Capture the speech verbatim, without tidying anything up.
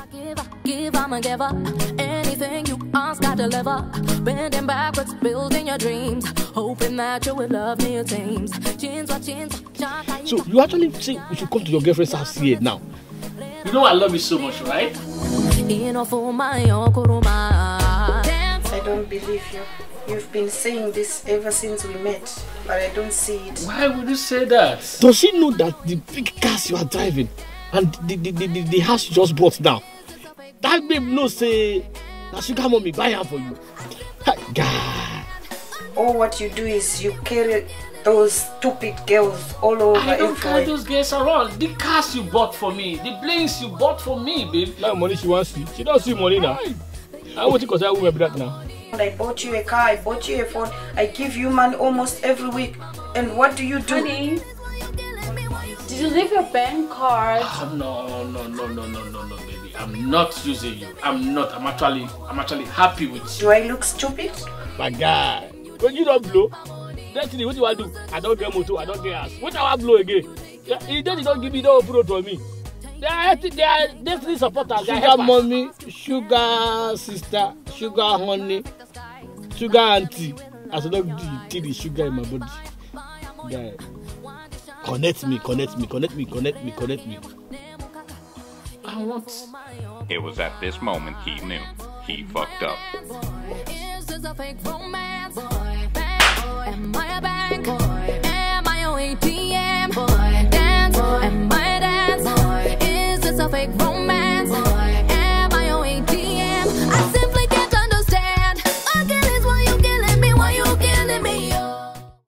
Give, give, I'm a giver. Anything you ask, I deliver. Bending backwards, building your dreams, hoping that you will love me your teams. So you actually think we should come to your girlfriend's house here now? You know I love you so much, right? I don't believe you. You've been saying this ever since we met, but I don't see it. Why would you say that? Does she know that the big cars you are driving and the, the, the, the, the house you just bought now, that babe knows say that sugar mommy buy her for you? God. All what you do is you carry those stupid girls all over. I don't everywhere. carry those girls around. The cars you bought for me, the planes you bought for me, babe. That money she wants to see. She don't see money now. I want to consider women be that now. I bought you a car, I bought you a phone, I give you money almost every week. And what do you do? Honey, did you leave your bank card? Oh, no, no, no, no, no, no, no, baby. I'm not using you. I'm not. I'm actually, I'm actually happy with you. Do I look stupid? My God. When you don't blow, that's what do I do? I don't get motor, I don't get ass. What do I blow again? Yeah, he don't give me no product for me. They are, they are definitely supporters. Sugar mommy, sugar sister, sugar honey, sugar auntie. As long as you take the sugar in my body. Yeah. Connect me, connect me, connect me, connect me, connect me. I want. It was at this moment he knew he fucked up. Is this a fake romance? Am I a bank? Am I an A T M? Dance? Am I a dance? Is this a fake romance?